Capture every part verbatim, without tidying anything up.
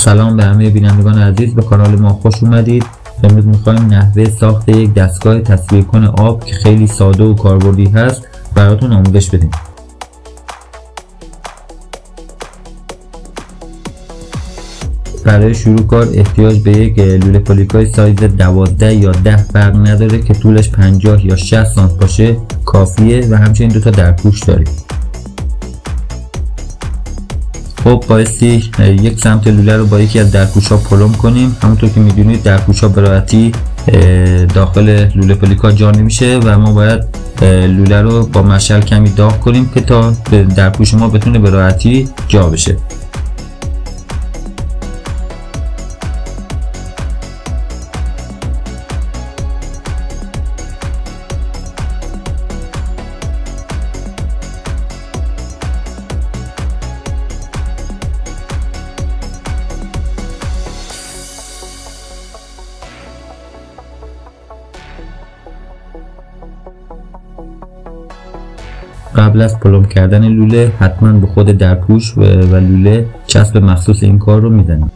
سلام به همه بینندگان عزیز، به کانال ما خوش اومدید. امروز میخوایم نحوه ساخت یک دستگاه تصفیه کن آب که خیلی ساده و کاربردی هست براتون آموزش بدیم. برای شروع کار احتیاج به یک لوله پولیکای سایز دوازده یا ده فرق نداره که طولش پنجاه یا شصت سانتی باشه کافیه و همچنین دو تا درپوش داریم. خب بایستی یک سمت لوله رو با یکی از درپوش ها پلم کنیم. همونطور که میدونید درپوش ها به راحتی داخل لوله پولیکا جا نمیشه و ما باید لوله رو با مشعل کمی داغ کنیم که تا درپوش ما بتونه به راحتی جا بشه. قبل از پلم کردن لوله حتما به خود درپوش و لوله چسب مخصوص این کار رو میزنیم.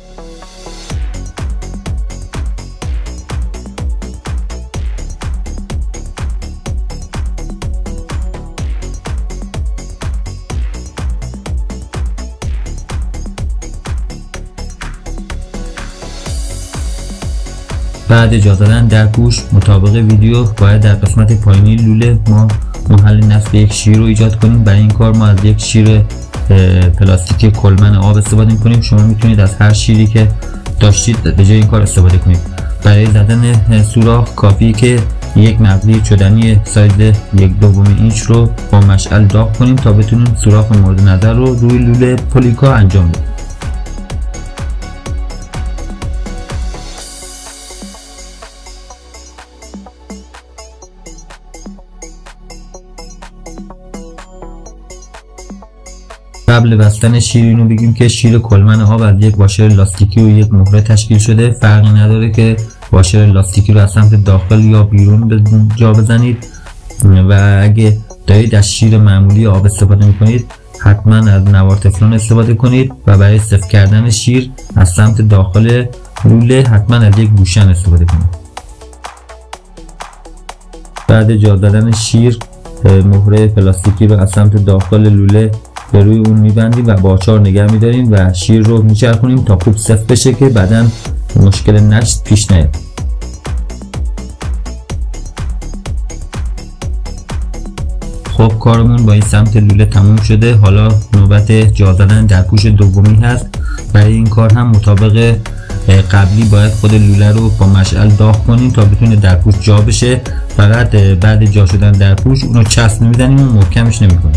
بعد جا دادن درپوش مطابق ویدیو باید در قسمت پایینی لوله ما محل نصب یک شیر رو ایجاد کنیم. برای این کار ما از یک شیر پلاستیکی کلمن آب استفاده کنیم. شما میتونید از هر شیری که داشتید به جای این کار استفاده کنید. برای زدن سوراخ کافیه که یک مقلی چدنی سایز یک دوم اینچ رو با مشعل داغ کنیم تا بتونیم سوراخ مورد نظر رو روی لوله پولیکا انجام بدیم. قبل بستن شیر اینو بگیم که شیر کلمن آب از یک واشر لاستیکی و یک مهره تشکیل شده. فرقی نداره که واشر لاستیکی رو از سمت داخل یا بیرون جا بزنید و اگه دارید از شیر معمولی آب استفاده میکنید حتما از نوار تفلون استفاده کنید و برای سفت کردن شیر از سمت داخل لوله حتما از یک گوشن استفاده کنید. بعد جا دادن شیر مهره پلاستیکی رو از سمت داخل لوله به روی اون میبندیم و با آچار نگه میداریم و شیر رو میچرخونیم تا خوب سفت بشه که بعداً مشکل نشت پیش نیاد. خب کارمون با این سمت لوله تموم شده. حالا نوبت جا دادن درپوش دومی هست. برای این کار هم مطابق قبلی باید خود لوله رو با مشعل داغ کنیم تا بتونه درپوش جا بشه. فقط بعد جا شدن درپوش اونو چسب نمیزنیم و محکمش نمیکنیم.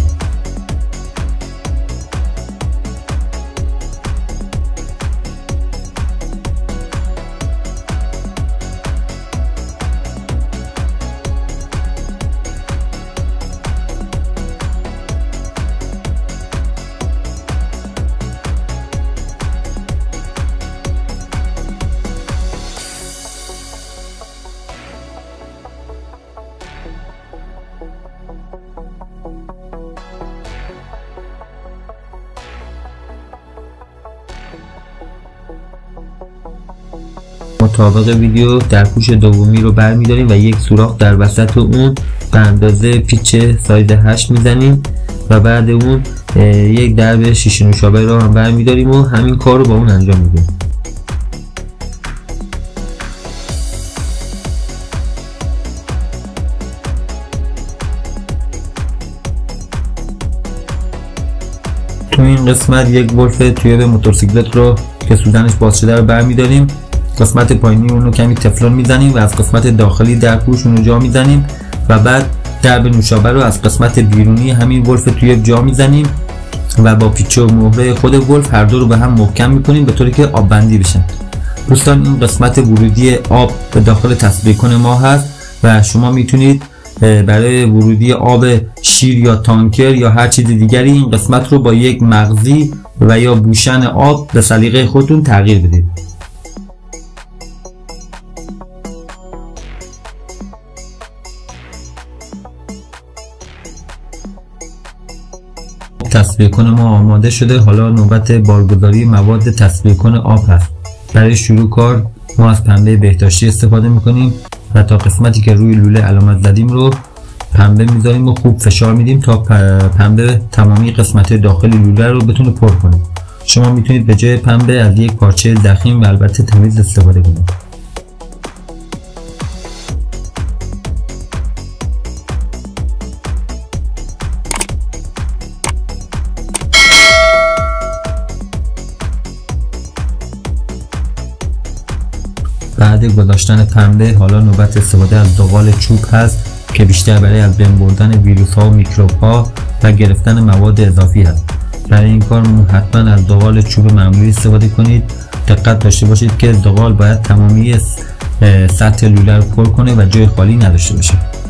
مطابق ویدیو درپوش دومی رو برمیداریم و یک سوراخ در وسط اون به اندازه پیچ سایز هشت میزنیم و بعد اون یک درب شیشه نوشابه رو هم برمیداریم و همین کار رو با اون انجام میدیم. تو این قسمت یک ولف توی به موتورسیکلت رو که سوزنش باز شده رو برمیداریم. قسمت پایینی اون رو کمی تفلون میزنیم و از قسمت داخلی درپوش اون رو جا میزنیم و بعد درب نوشابه رو از قسمت بیرونی همین ولف توی جا میزنیم و با پیچ و مهره خود ولف هر دو رو به هم محکم میکنیم به طوری که آب بندی بشن. دوستان این قسمت ورودی آب به داخل تصفیه کن ما هست و شما میتونید برای ورودی آب شیر یا تانکر یا هر چیز دیگری این قسمت رو با یک مغزی و یا بوشن آب به سلیقه خودتون تغییر بدید. تصفیه کن ما آماده شده. حالا نوبت بارگذاری مواد تصفیه کن آب هست. برای شروع کار ما از پنبه بهداشتی استفاده میکنیم و تا قسمتی که روی لوله علامت زدیم رو پنبه میذاریم و خوب فشار میدیم تا پنبه تمامی قسمت داخلی لوله رو بتونه پر کنه. شما میتونید به جای پنبه از یک پارچه ضخیم و البته تمیز استفاده کنید. بعد گذاشتن پنبه حالا نوبت استفاده از زغال چوب هست که بیشتر برای از بین بردن ویروس ها و میکروب ها و گرفتن مواد اضافی هست. برای این کار حتما از زغال چوب معمولی استفاده کنید. دقت داشته باشید که زغال باید تمامی سطح لوله رو پر کنه و جای خالی نداشته باشه.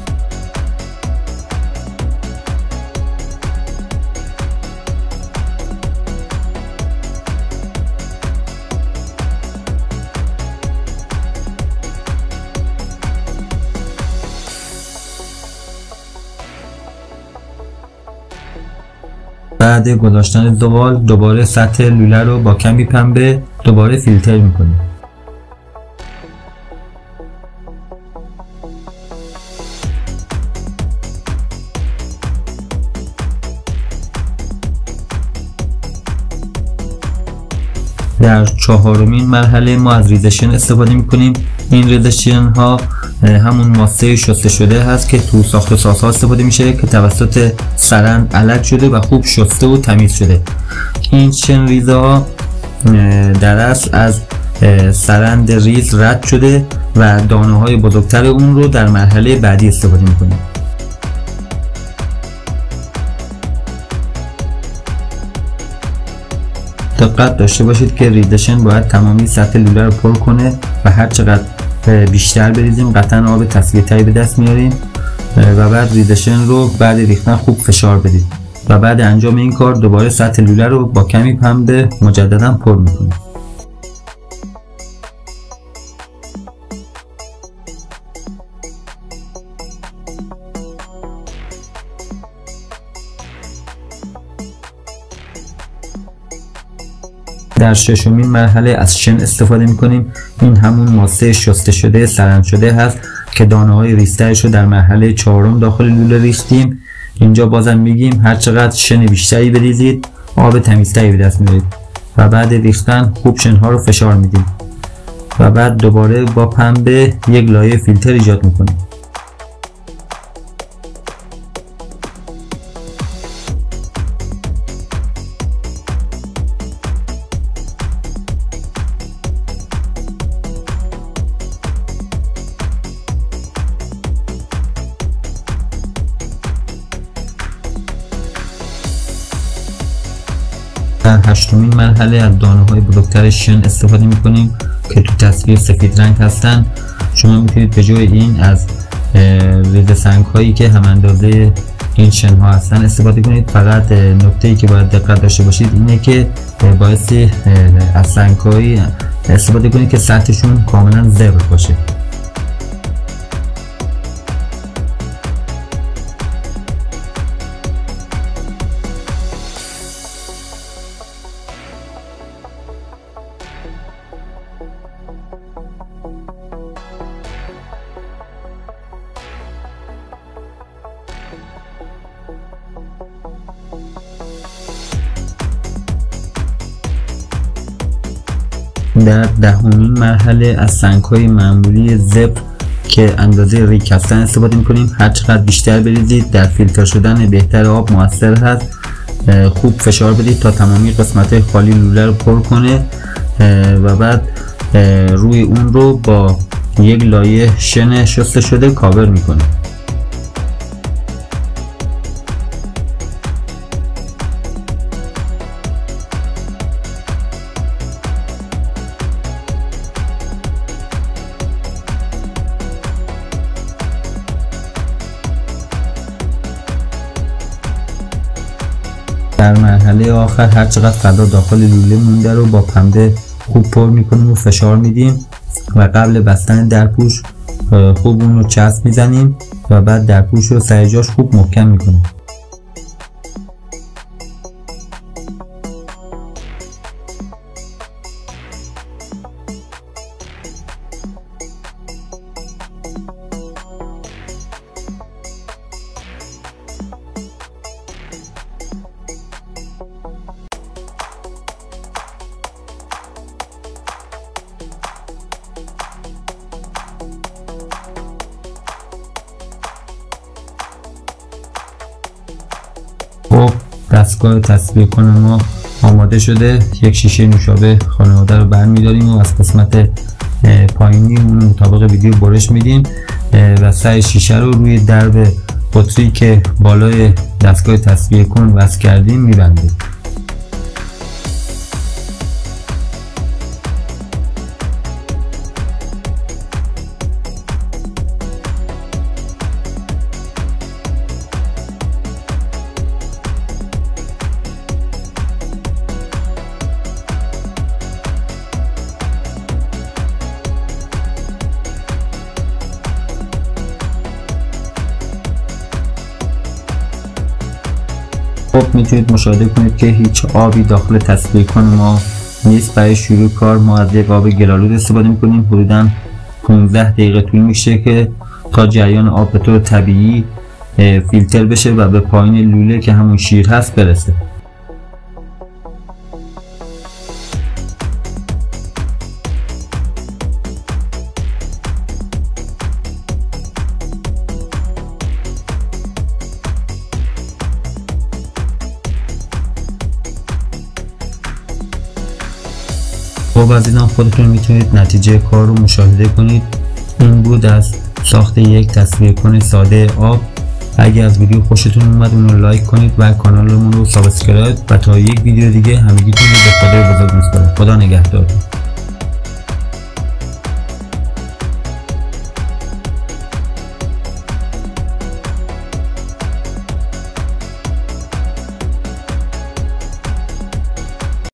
بعد گذاشتن زغال دوباره سطح لوله رو با کمی پنبه دوباره فیلتر میکنیم. در چهارمین مرحله ما از ریزشن استفاده میکنیم. این ریزشن ها همون ماسه شسته شده هست که تو ساخت و سازها استفاده میشه که توسط سرند علک شده و خوب شسته و تمیز شده. این شن ریزه ها در اصل از سرند ریز رد شده و دانه های بزرگتر اون رو در مرحله بعدی استفاده میکنیم. دقت داشته باشید که ریزشن باید تمامی سطح لوله رو پر کنه و هر چقدر بیشتر بریزیم قطعا آب تصفیه تری به دست میاریم. و بعد ریزشن رو بعد ریختن خوب فشار بدید و بعد انجام این کار دوباره سطح لوله رو با کمی پنبه مجددا پر میکنیم. در ششمین مرحله از شن استفاده میکنیم. این همون ماسه شسته شده سرند شده هست که دانه های ریزترش رو در مرحله چهارم داخل لوله ریختیم. اینجا بازم میگیم هر چقدر شن بیشتری بریزید آب تمیزتری به دست میارید و بعد ریختن خوب شن ها رو فشار میدیم و بعد دوباره با پنبه یک لایه فیلتر ایجاد میکنیم. در هشتمین مرحله از دانه های بزرگتر شن استفاده میکنیم که تو تصویر سفید رنگ هستن. شما میتونید به جای این از ریزه سنگ هایی که هم اندازه این شن ها هستن استفاده کنید. فقط نکته ای که باید دقت داشته باشید اینه که بایستی از سنگ هایی استفاده کنید که سطحشون کاملا زبر باشه. در دهمین مرحله از سنگ‌های معمولی زبر که اندازه ریک هستن استفاده می‌کنیم. هر چقدر بیشتر بریزید در فیلتر شدن بهتر آب موثر هست. خوب فشار بدید تا تمامی قسمت‌های خالی لوله رو پر کنه و بعد روی اون رو با یک لایه شن شسته شده کاور می‌کنیم. در مرحله آخر هر چقدر فضا داخل لوله مونده رو با پنبه خوب پر میکنیم و فشار میدیم و قبل بستن درپوش خوب اون رو چسب میزنیم. و بعد درپوش رو سر جاش خوب محکم میکنیم. دستگاه تصفیه کن ما آماده شده. یک شیشه نوشابه خانواده رو برمیداریم و از قسمت پایینی اون مطابق ویدیو برش میدیم و سر شیشه رو روی درب بطری که بالای دستگاه تصفیه کن وصل کردیم میبندیم. خب میتونید مشاهده کنید که هیچ آبی داخل تصفیه کن ما نیست. برای شروع کار ما از یک آب گلالود استفاده میکنیم. حدودا پانزده دقیقه طول میشه که تا جریان آب به طور طبیعی فیلتر بشه و به پایین لوله که همون شیر هست برسه. خب عزیزان، خودتون میتونید نتیجه کار رو مشاهده کنید. این بود از ساخت یک تصفیه کن ساده آب. اگر از ویدیو خوشتون اومد اون رو لایک کنید و کانالمون رو سابسکرایب و تا یک ویدیو دیگه همگیتون رو به خدای بزرگ میسپارم. خدا نگهدار.